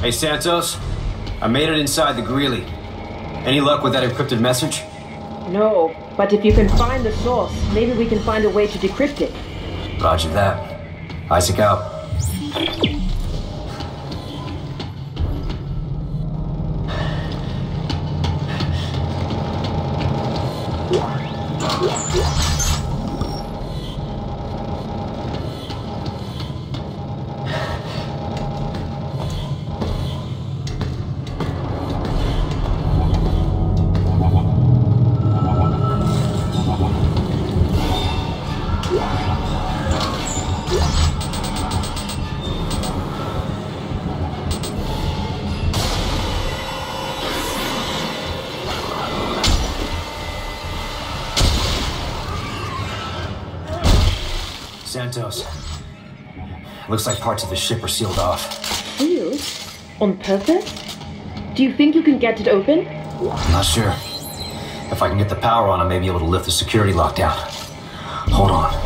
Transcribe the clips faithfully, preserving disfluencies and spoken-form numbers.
Hey, Santos. I made it inside the Greeley. Any luck with that encrypted message? No, but if you can find the source, maybe we can find a way to decrypt it. Roger that. Isaac out. Santos. Looks like parts of the ship are sealed off. Sealed? On purpose? Do you think you can get it open? I'm not sure. If I can get the power on, I may be able to lift the security lockdown. Hold on.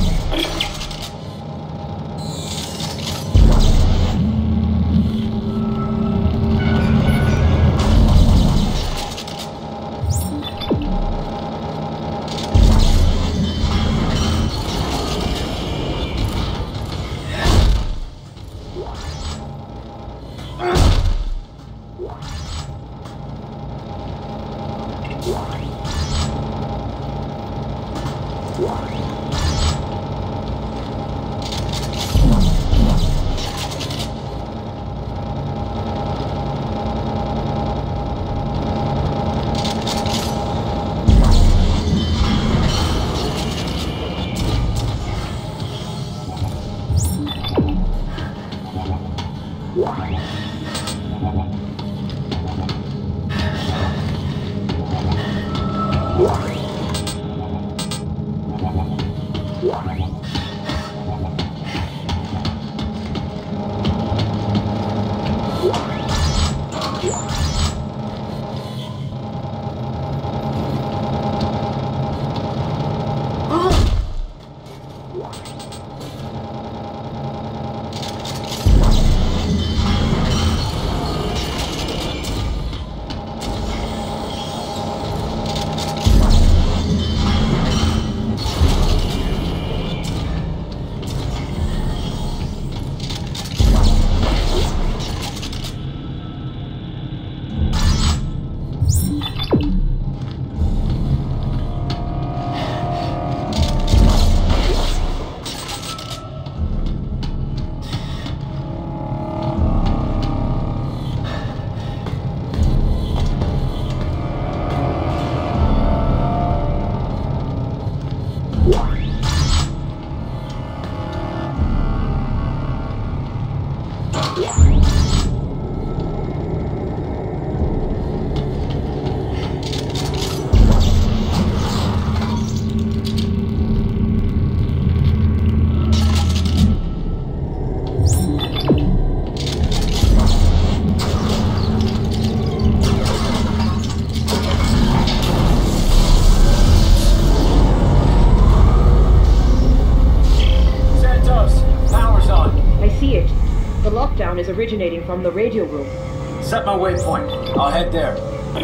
Is originating from the radio room. Set my waypoint. I'll head there.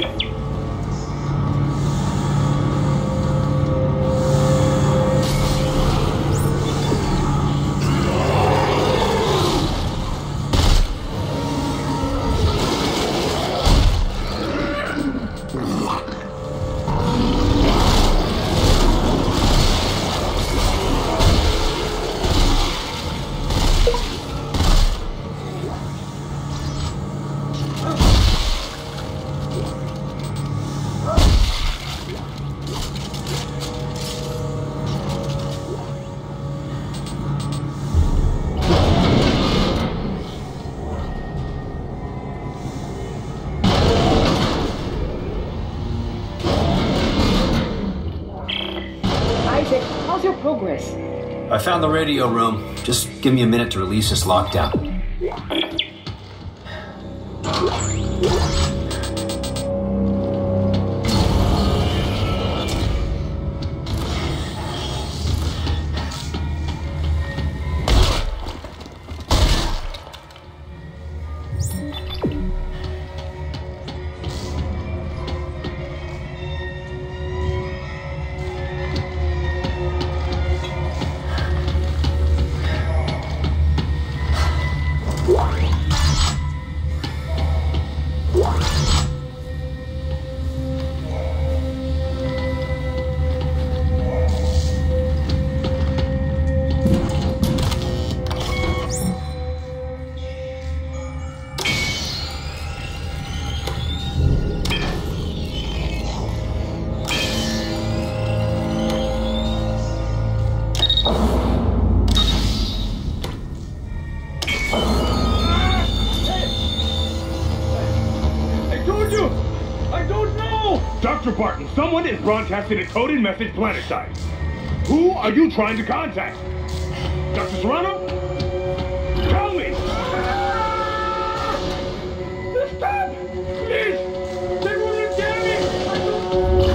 Progress. I found the radio room. Just give me a minute to release this lockdown. Doctor Barton, someone is broadcasting a coded message planetside. Who are you trying to contact? Doctor Serrano? Tell me! Stop! Please! They will kill me!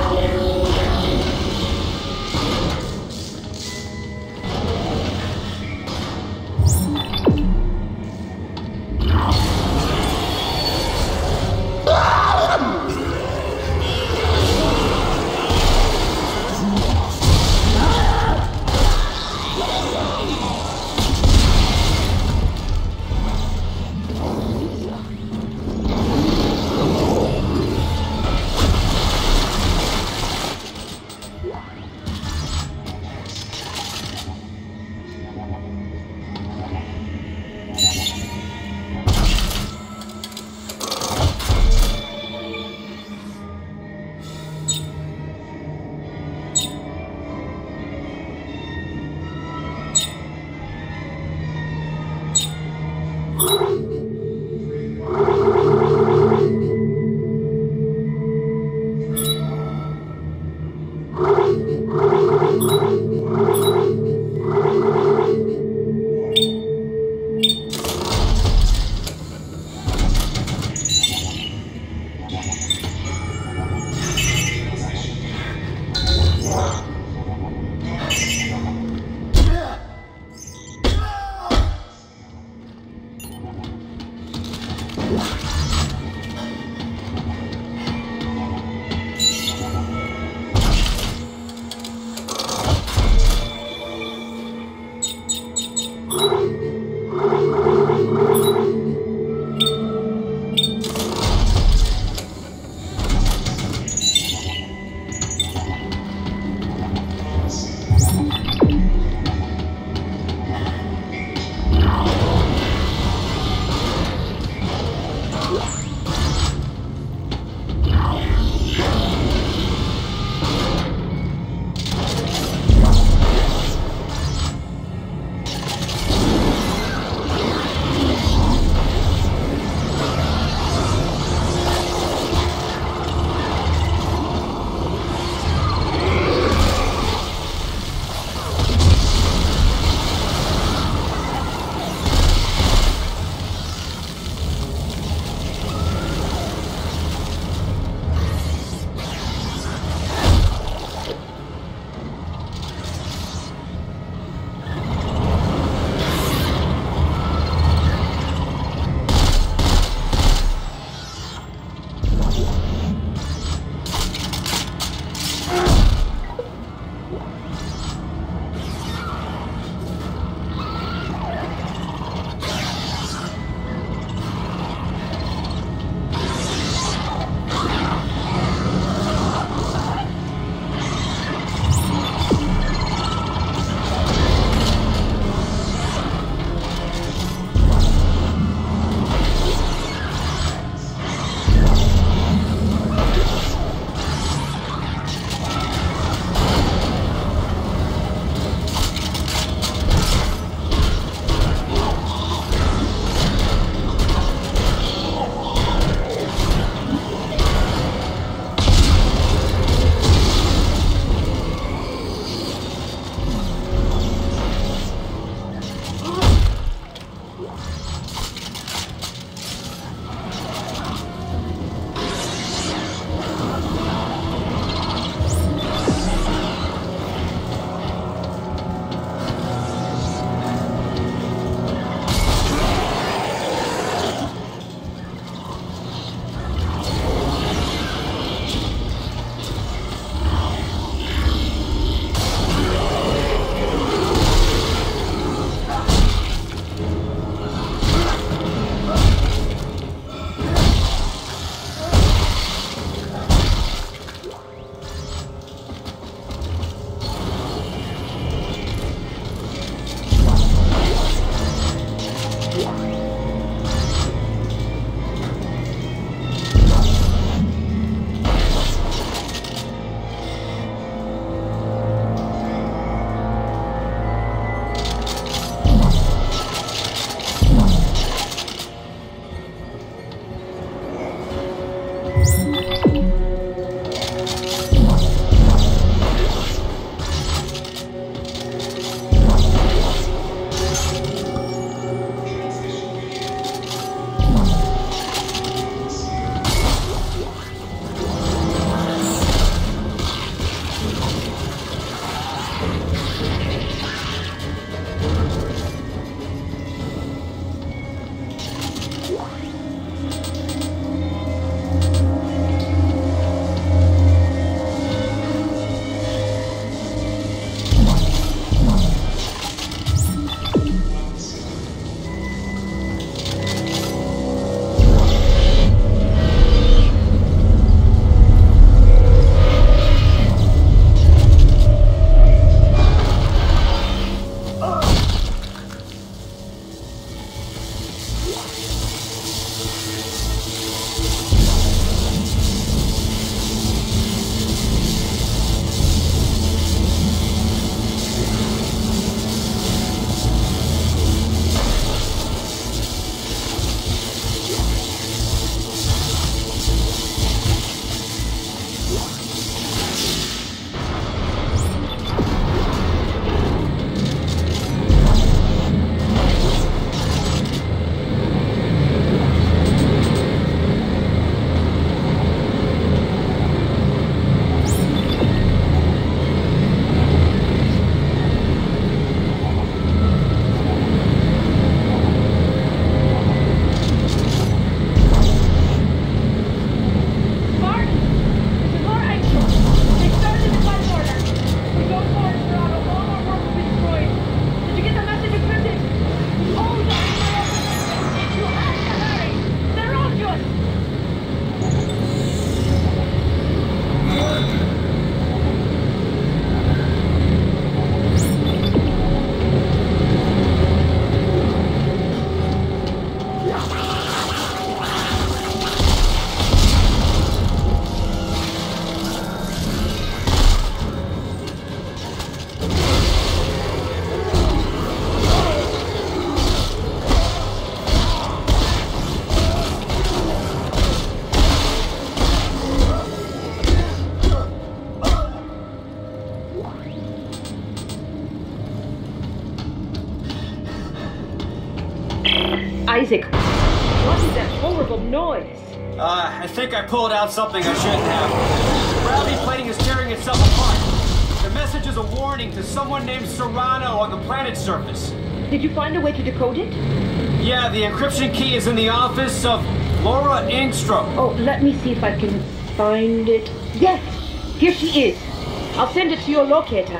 Isaac, what is that horrible noise? Uh, I think I pulled out something I shouldn't have. Gravity plating is tearing itself apart. The message is a warning to someone named Serrano on the planet's surface. Did you find a way to decode it? Yeah, the encryption key is in the office of Laura Engstrom. Oh, let me see if I can find it. Yes, here she is. I'll send it to your locator.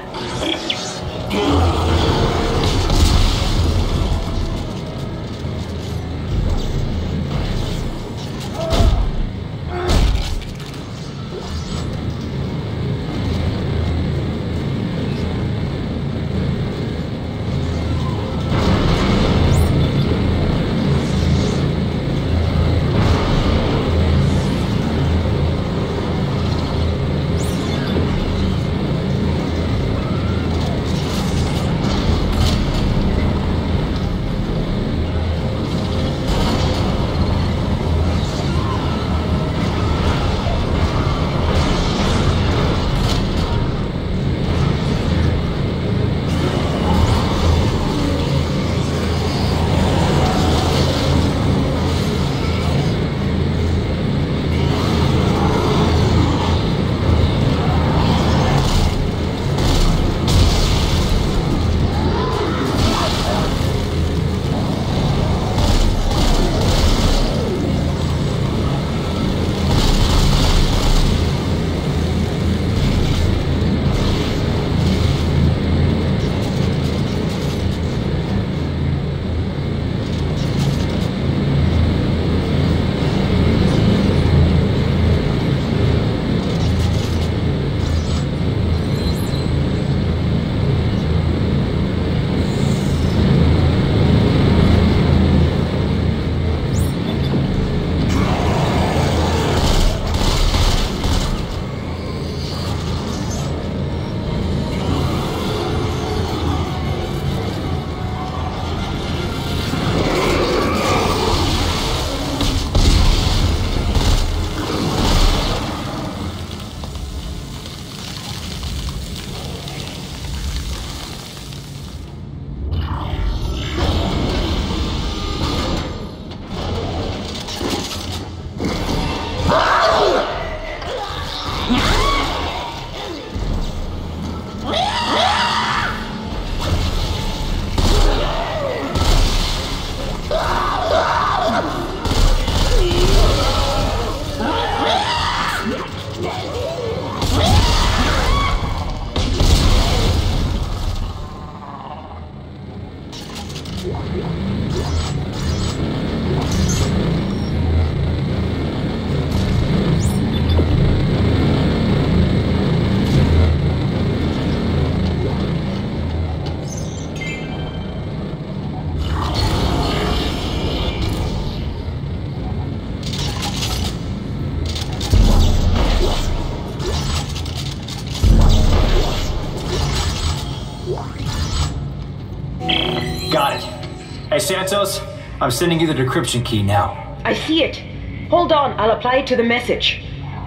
Got it. Hey, Santos, I'm sending you the decryption key now. I see it. Hold on, I'll apply it to the message.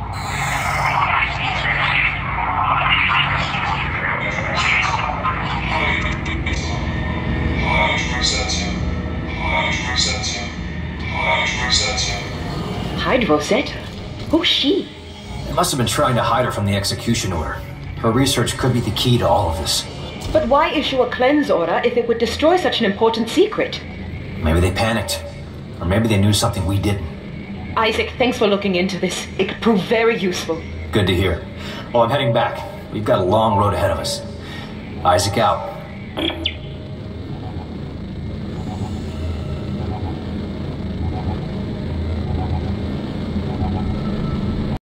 Hyde Rosetta? Who's she? They must have been trying to hide her from the execution order. Her research could be the key to all of this. But why issue a cleanse order if it would destroy such an important secret? Maybe they panicked. Or maybe they knew something we didn't. Isaac, thanks for looking into this. It could prove very useful. Good to hear. Well, I'm heading back. We've got a long road ahead of us. Isaac out.